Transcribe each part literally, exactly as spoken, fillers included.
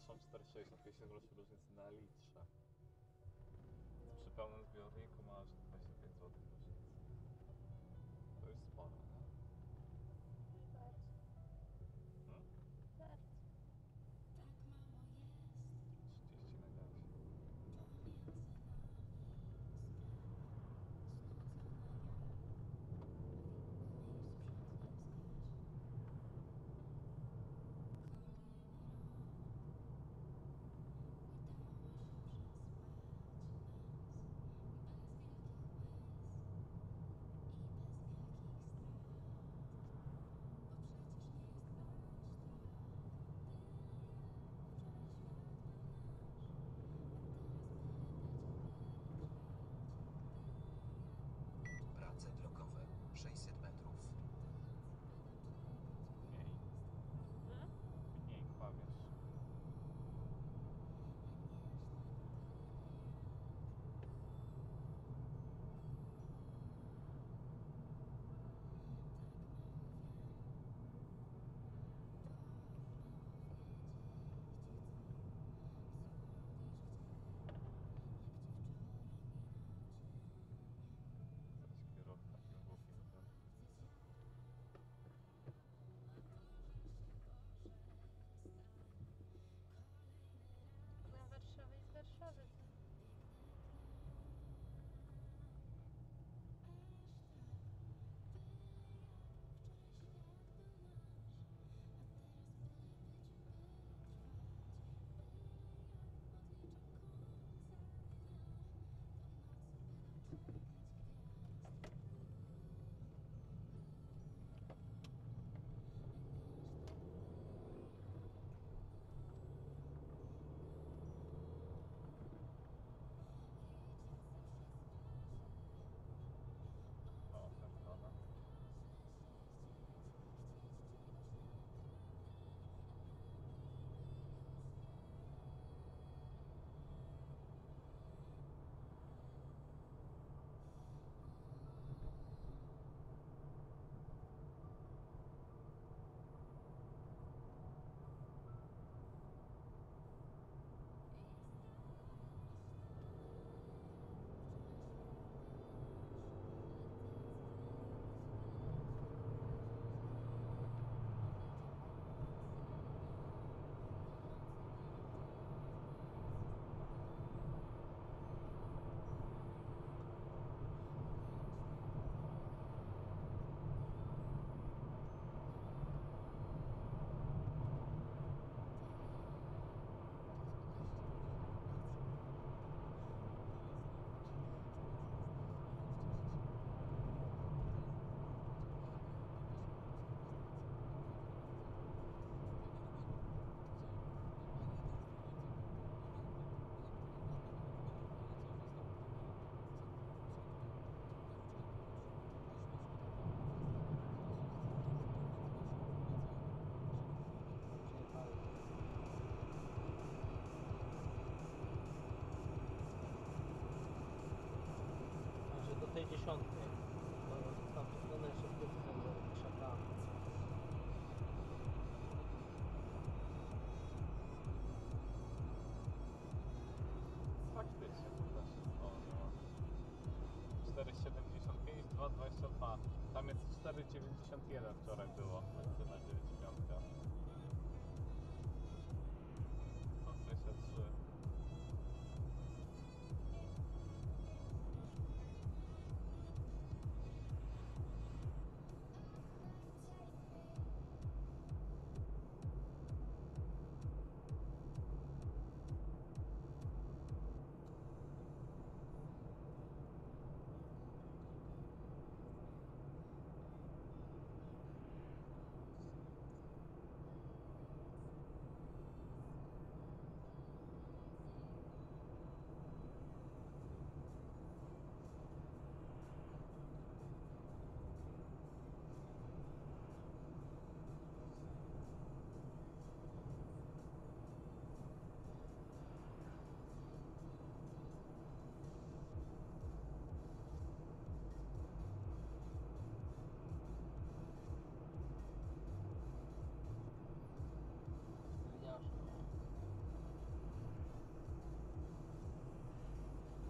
przepraszam, cztery sześćdziesiąt, pięćdziesiąt groszy różnicy na litrze. Przy pełnym zbiorniku masz dwadzieścia pięć złotych różnicy. To jest sporo, nie? Bardzo. Hmm? Bardzo. trzydzieści na gazie. Prace drogowe sześćset metrów. Mniej. Hmm? Mniej kłamiesz. Zaś kierowca takim głupim ten. Na Warszawie i z Warszawy. O, ten strona. Także do tej dziesiątej. To tam stronę jeszcze wpływem do krzakami. Faktycznie, to też jest to, no. cztery siedemdziesiąt pięć, dwa dwadzieścia dwa. Tam jest cztery dziewięćdziesiąt jeden wczoraj było, benzyna dziewięćdziesiąt pięć. sto dwadzieścia trzy.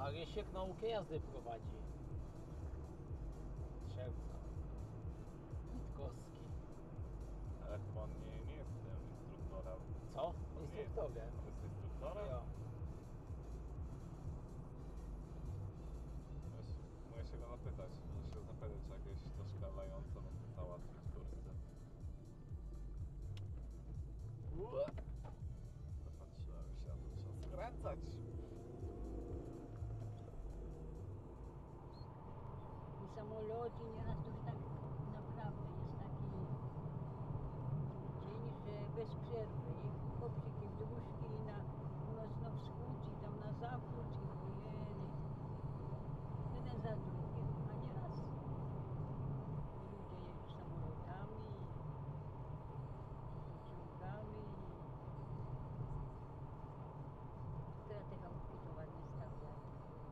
A Rysiek naukę jazdy prowadzi. Czerwca. Witkowski. Ale chyba on nie, nie jest tym instruktorem. Co? On nie jest- Instruktorem. On jest instruktorem? Ja. Wiesz, mogę się go zapytać. Muszę się zapytać, czy jakieś troszkę lające mógłby załatwić kursy. Ue! Zapatrzyłem się, a tu trzeba skręcać. I samolocie nieraz to już tak naprawdę jest taki dzień, że bez przerwy. I chłopczyki w dróżki i na północno-wschód i tam na zachód i ojej. Jeden za drugim. A nieraz ludzie jeżdżą samolotami, pociągami. Teraz te chałupki to ładnie stawiają.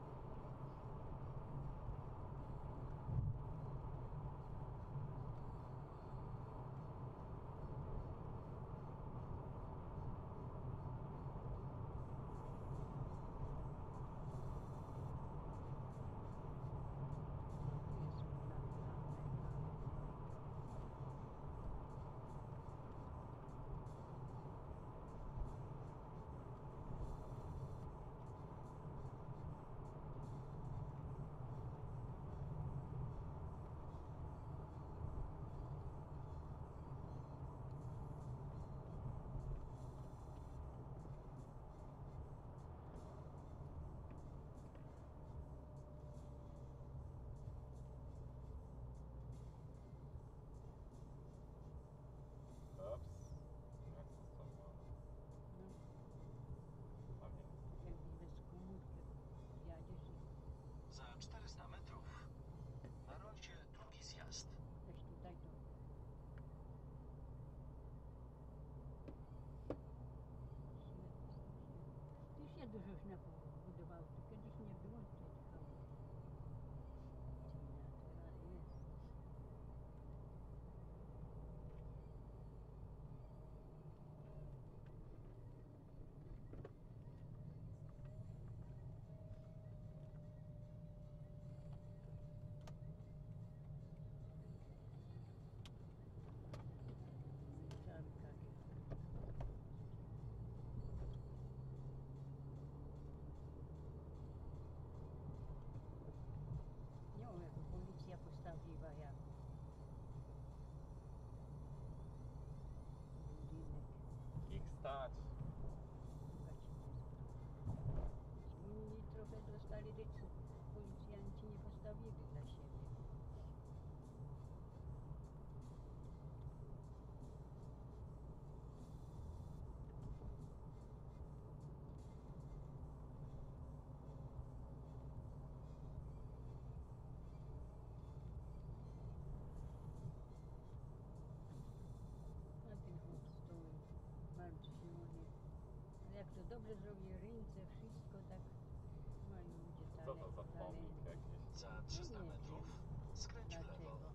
Jest naprawdę. Ups. Jak zostawione? No. A nie. Jakbyś bez komórki jadziesz i Za czterysta metrów. Na rondzie drugi zjazd. weź tutaj to. Ty się dużo już nabudowało, to kiedyś nie było tutaj tych chałupów. A teraz jest. Czarka. Nie wiem, jak policja postawiła jak budynek. Ich stać. Inni trochę dostali, że policjanci nie postawili dla siebie. A ten chłop stoi, martwiony. Ale jak to dobrze zrobi ręce, wszystko tak mają ludzie Co talent. to za pomnik jakiś? Za trzysta nie metrów. wiem. Skręć w lewo. Dlaczego?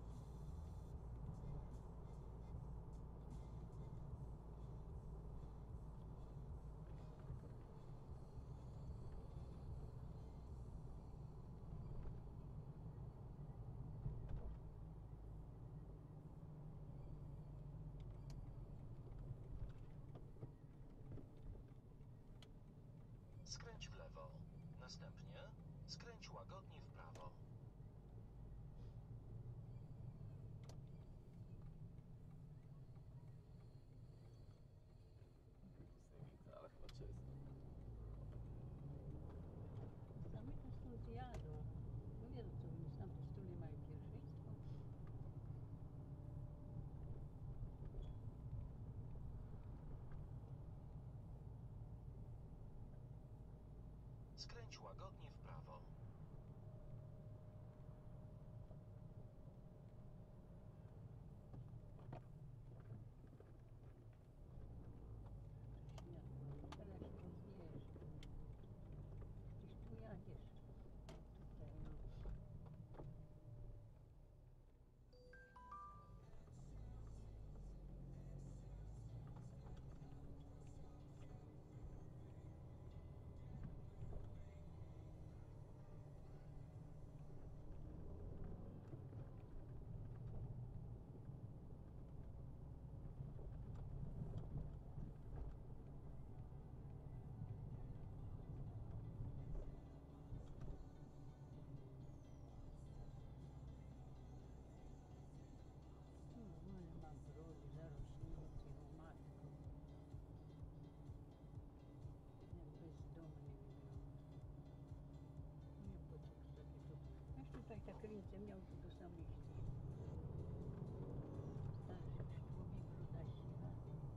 Skręć w lewo. Następnie skręć łagodnie w prawo. Nic nie widzę, ale chyba czysto. Sami to stąd jadą. No wiedzą co, oni z tamtej strony mają pierwszeństwo. Skręć łagodnie w prawo. Światło, teraz się rozjeżdża. Przecież tu jadziesz. Tutaj no. tak ręce miał tu do samych tych. Starszy już człowiek, broda siwa.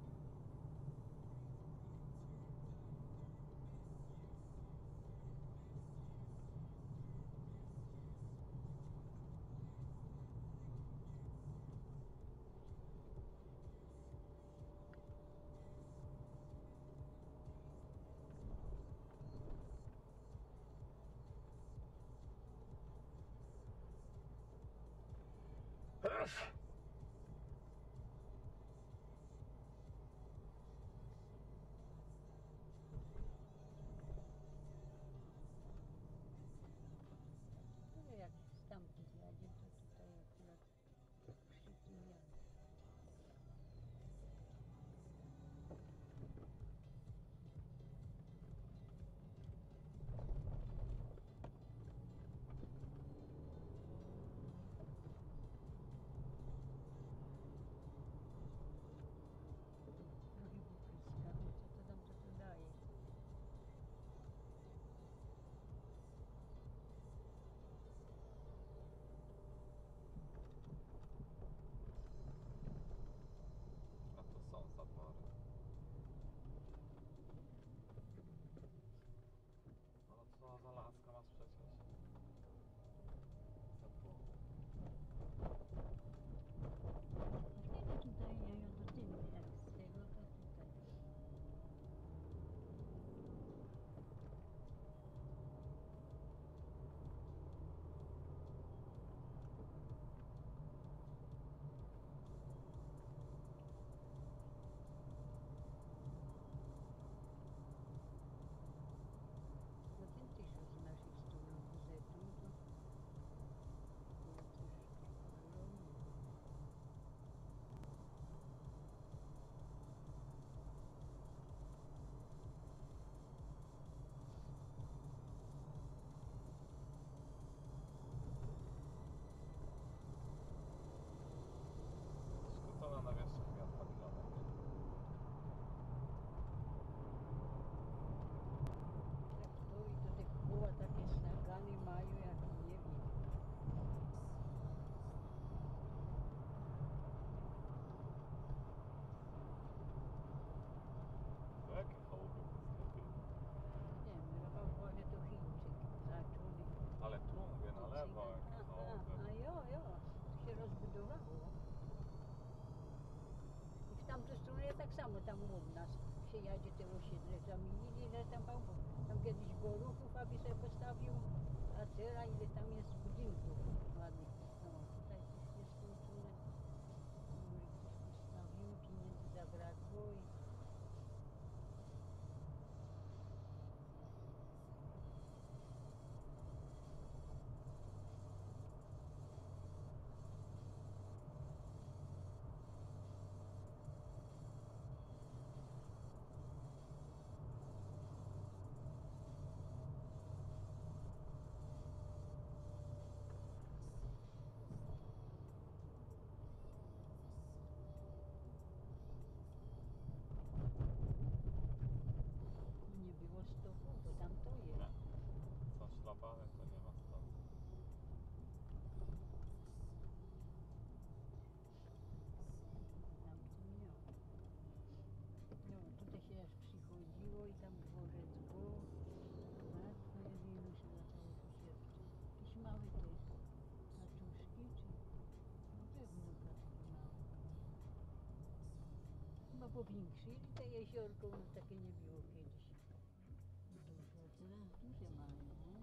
No jak stamtąd jadzie, to tutaj akurat przy tym jadę. Trochę popryskamy, co to tam, co to daje. A to są zapory. No co za laska masz przecież? Zapory. Kiedy tutaj jają do tyłu, jak z tego, to tutaj. No ten też już z naszych stron zetu, to to też kolorowy. Skutona na wierzchu miał dwa kilometry. Traktory to te koła takie snagany mają, jak nie wiem. To jakie chałupy wystąpiły? Nie wiem, Rafał powie to Chińczyk zaczuli. Ale tu mówię na lewo, jakie A, chałupy. a, a jo, jo, to się rozbudowało. I w tamtą stronę tak samo tam u nas się jadzie te osiedle, zamienili, ile tam pan, tam kiedyś Boruchów, aby sobie postawił, a teraz ile tam jest budynków ładnych. No, tutaj też nieskończone. Może ktoś postawił, pieniędzy zabrakło i nie było stopu, bo tam to jest. Nie. Są szlabany, to nie ma stąd. Tam to miał. No, tutaj się aż przychodziło i tam dworzec był. Matko jedyny się zaczęło sierpcie. Jakieś małe te kaczuszki, czy na pewno kaczki małe. Chyba powiększyli te jeziorko, no takie nie było kiedyś. Duże, teraz duże mają, no.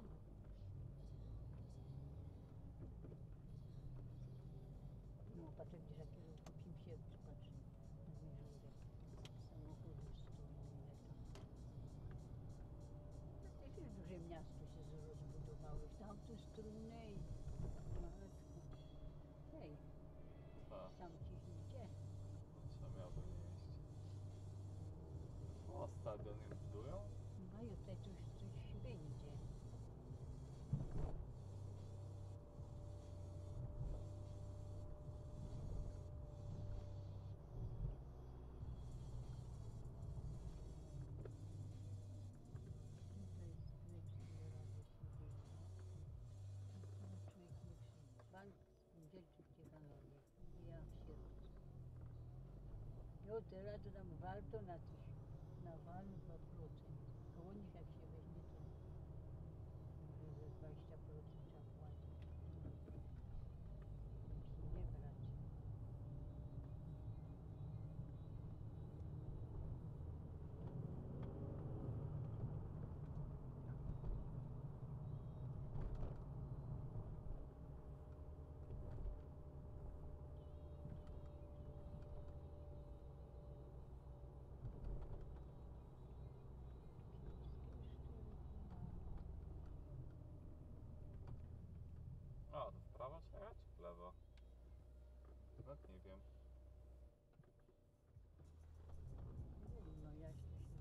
No, patrz, gdzieś jakiego kupim sierpcie, patrz na jeziorek. Samochodów stoi, ile tam. No, też już duże miasto się rozbudowało, w tamtą stronę i matko. Hej, Tak, sam ci idzie. trzeba miałby jeść. O, stadion już budują? Mają tutaj coś, coś będzie. Tutaj jest lepszy, że radę się dzieje. A teraz człowiek nie No teraz to tam warto na tych, na wal dwa procent. Koło nich jak się weźmie, to może ze dwadzieścia procent trzeba płacić. Musi nie brać. A, to w prawo trzeba jechać, czy w lewo? Nawet nie wiem. No jaśnie się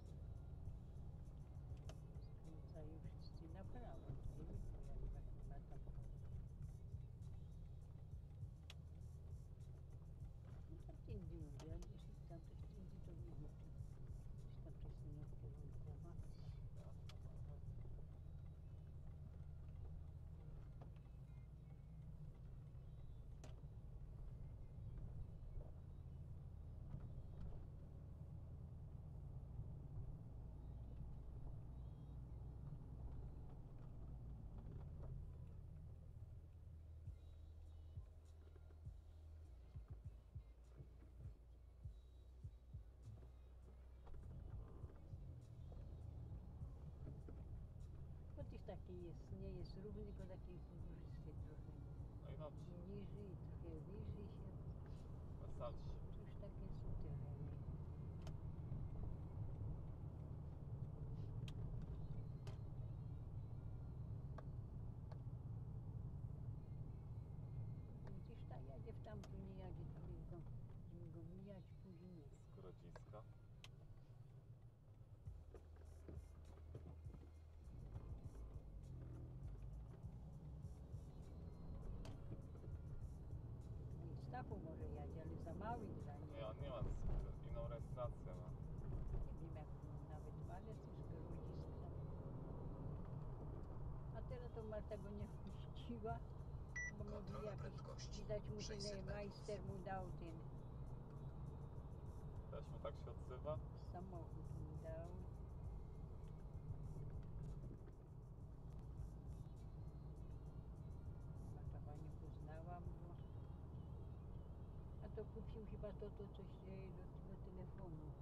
skręcają wszyscy na prawo. Nie wiem, jak chyba tam. No tak tędy mówię, a jeśli tam coś tędy, to nie wiem, czy coś tam przesunie w kierunku. Aha. No tych taki jest, nie jest równy, tylko taki górzysty trochę. No i dobrze. Niżej, trochę wyżej się. Weselszy. To już takie są tereny. Widzisz, ta jadzie w tamtą, nie jadzie, to my go, będziemy go mijać później. Z Grodziska. I Stachu może jadzie, ale za mały dla niego. Nie, on nie ma z- inną rejestrację ma. Nie wiem jak nawet walec jest Grodziska. A teraz to Marta go nie wpuściła, bo mówi Kontrola jakiś, prędkości. widać mu ten sześćset metrów. majster mu dał ten Też mu tak się odzywa? samochód mu dał. Marta nie poznałam go. A to kupił chyba to, to coś e, do tego telefonu.